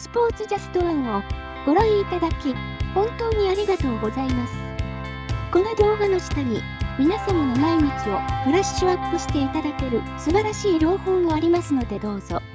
スポーツジャストワンをご覧いただき、本当にありがとうございます。この動画の下に、皆様の毎日をブラッシュアップしていただける素晴らしい朗報もありますのでどうぞ。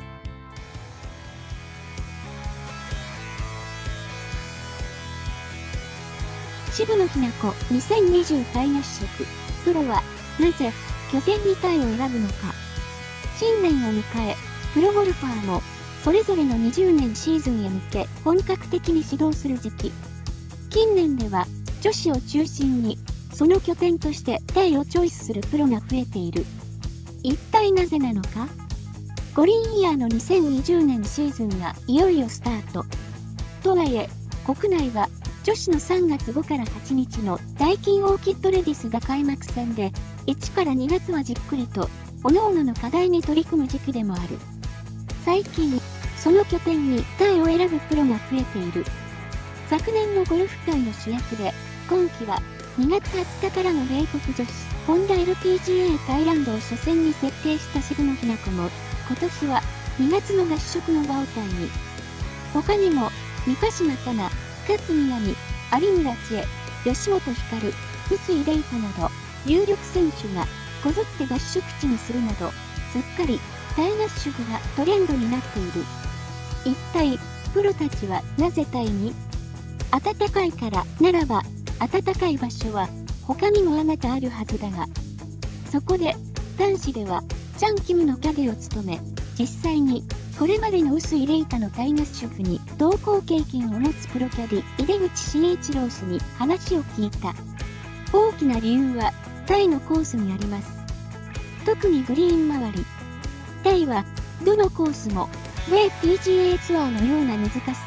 渋野日向子2020タイ合宿。プロはなぜ拠点にタイを選ぶのか。新年を迎え、プロゴルファーもそれぞれの20年シーズンへ向け本格的に始動する時期。近年では女子を中心にその拠点としてタイをチョイスするプロが増えている。一体なぜなのか。五輪イヤーの2020年シーズンがいよいよスタート。とはいえ、国内は女子の3月5から8日のダイキンオーキッドレディスが開幕戦で、1から2月はじっくりと各々の課題に取り組む時期でもある。最近、その拠点にタイを選ぶプロが増えている。昨年のゴルフ界の主役で、今季は2月20日からの米国女子ホンダ LPGA タイランドを初戦に設定した渋野日向子も、今年は2月の合宿の場をタイに。他にも、三ヶ島かな、勝みなみ、有村智恵、吉本ひかる、臼井玲香など、有力選手がこぞって合宿地にするなど、すっかりタイ合宿がトレンドになっている。一体、プロたちはなぜタイに？暖かいからならば、暖かい場所は他にもあまたあるはずだが。そこで、男子では、チャン・キムのキャディを務め、実際に、これまでの臼井玲香のタイ合宿に同行経験を持つプロキャディ、井出口真一郎氏に話を聞いた。大きな理由は、タイのコースにあります。特にグリーン周り。タイは、どのコースも、米 PGA ツアーのような難しさです。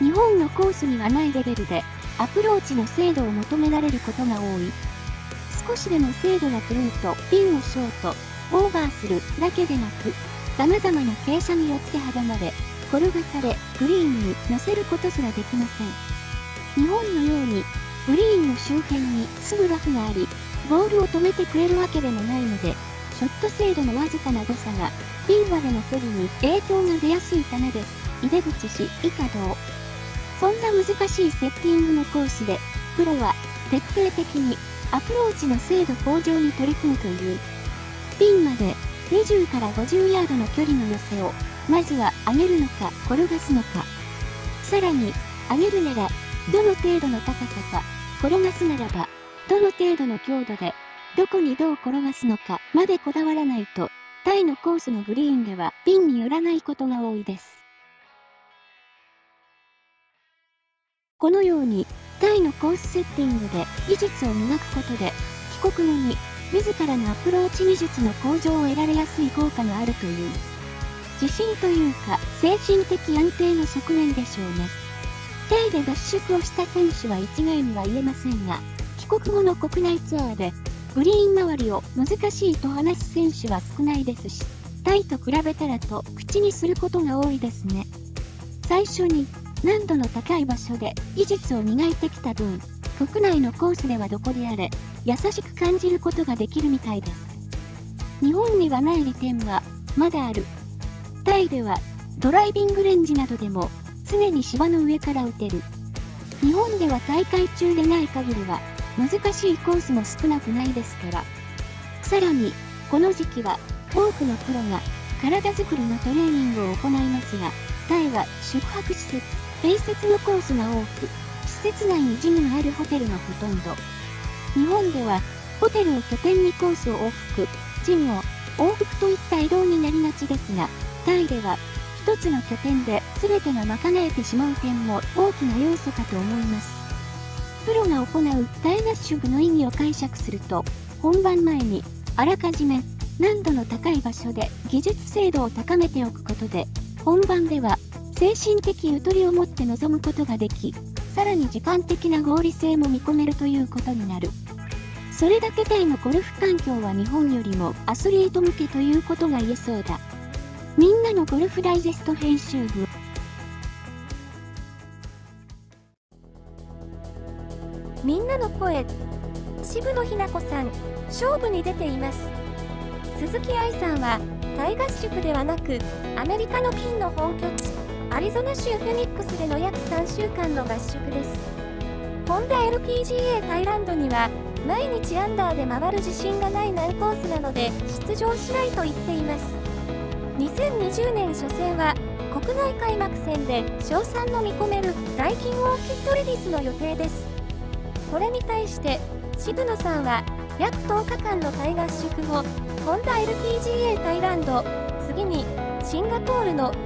日本のコースにはないレベルで、アプローチの精度を求められることが多い。少しでも精度が狂うと、ピンをショート、オーバーするだけでなく、様々な傾斜によって阻まれ、転がされ、グリーンに乗せることすらできません。日本のように、グリーンの周辺にすぐラフがあり、ボールを止めてくれるわけでもないので、ショット精度のわずかな誤差が、ピンまでの距離に影響が出やすいためです。井出口氏以下同。そんな難しいセッティングのコースで、プロは徹底的にアプローチの精度向上に取り組むという。ピンまで20から50ヤードの距離の寄せを、まずは上げるのか転がすのか。さらに、上げるなら、どの程度の高さか、転がすならば、どの程度の強度で、どこにどう転がすのかまでこだわらないと、タイのコースのグリーンではピンに寄らないことが多いです。このように、タイのコースセッティングで技術を磨くことで、帰国後に、自らのアプローチ技術の向上を得られやすい効果があるという。自信というか、精神的安定の側面でしょうね。タイで合宿をした選手は一概には言えませんが、帰国後の国内ツアーで、グリーン周りを難しいと話す選手は少ないですし、タイと比べたらと口にすることが多いですね。最初に、難度の高い場所で技術を磨いてきた分、国内のコースではどこであれ、優しく感じることができるみたいです。日本にはない利点は、まだある。タイでは、ドライビングレンジなどでも、常に芝の上から打てる。日本では大会中でない限りは、難しいコースも少なくないですから。さらに、この時期は、多くのプロが、体作りのトレーニングを行いますが、タイは宿泊施設、併設のコースが多く、施設内にジムがあるホテルがほとんど。日本では、ホテルを拠点にコースを往復、ジムを往復といった移動になりがちですが、タイでは、一つの拠点で全てが賄えてしまう点も大きな要素かと思います。プロが行うタイ合宿の意義を解釈すると、本番前にあらかじめ難度の高い場所で技術精度を高めておくことで、本番では精神的ゆとりを持って臨むことができ、さらに時間的な合理性も見込めるということになる。それだけタイのゴルフ環境は日本よりもアスリート向けということが言えそうだ。みんなのゴルフダイジェスト編集部。 みんなの声。渋野日向子さん、勝負に出ています。鈴木愛さんは、タイ合宿ではなく、アメリカのピンの本拠地、アアリゾナ州フェニックスでの約3週間の合宿です。ホンダ LPGA タイランドには、毎日アンダーで回る自信がない難コースなので出場しないと言っています。2020年初戦は、国内開幕戦で賞賛の見込めるダイキンオーキッドレディスの予定です。これに対して、渋野さんは約10日間のタイ合宿後、ホンダ LPGA タイランド、次にシンガポールの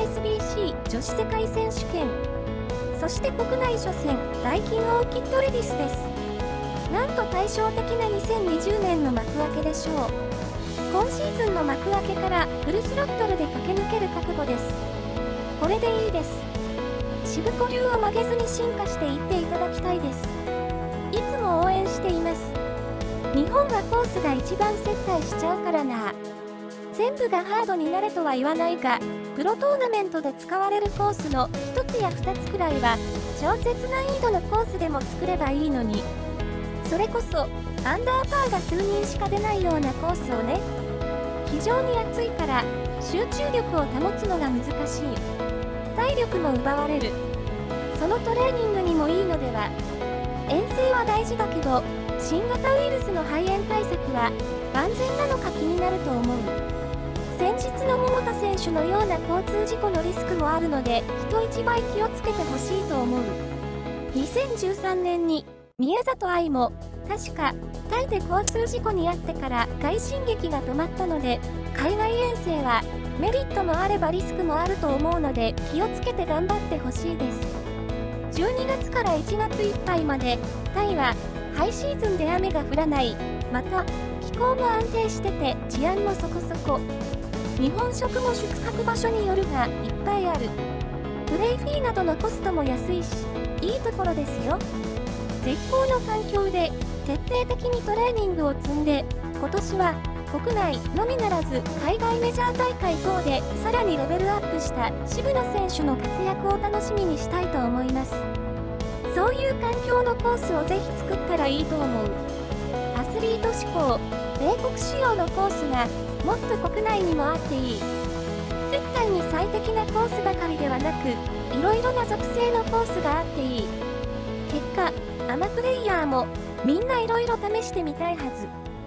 HSBC 女子世界選手権、そして国内初戦ダイキンオーキッドレディスです。なんと対照的な2020年の幕開けでしょう。今シーズンの幕開けからフルスロットルで駆け抜ける覚悟です。これでいいです。渋子流を曲げずに進化していっていただきたいです。いつも応援しています。日本はコースが一番接待しちゃうからな。全部がハードになれとは言わないが、プロトーナメントで使われるコースの1つや2つくらいは、超絶難易度のコースでも作ればいいのに。それこそ、アンダーパーが数人しか出ないようなコースをね。非常に暑いから、集中力を保つのが難しい。体力も奪われる。そのトレーニングにもいいのでは。遠征は大事だけど、新型ウイルスの肺炎対策は万全なのか気になると思う。先日の桃田選手のような交通事故のリスクもあるので、人一倍気をつけてほしいと思う。2013年に宮里藍も確かタイで交通事故に遭ってから快進撃が止まったので、海外遠征はメリットもあればリスクもあると思うので気をつけて頑張ってほしいです。12月から1月いっぱいまでタイはハイシーズンで雨が降らない、また気候も安定してて治安もそこそこ。日本食も宿泊場所によるがいっぱいある。プレイフィーなどのコストも安いし、いいところですよ。絶好の環境で徹底的にトレーニングを積んで、今年は国内のみならず海外メジャー大会等でさらにレベルアップした渋野選手の活躍を楽しみにしたいと思います。そういう環境のコースをぜひ作ったらいいと思う。アスリート志向、米国仕様のコースがもっと国内にもあっていい。接待に最適なコースばかりではなく、いろいろな属性のコースがあっていい。結果、アマプレイヤーもみんないろいろ試してみたいはず。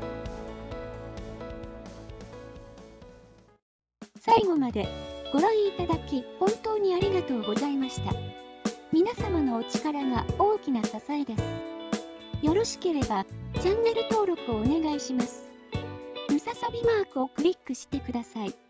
最後までご覧いただき本当にありがとうございました。皆様のお力が大きな支えです。よろしければチャンネル登録をお願いします。ムササビマークをクリックしてください。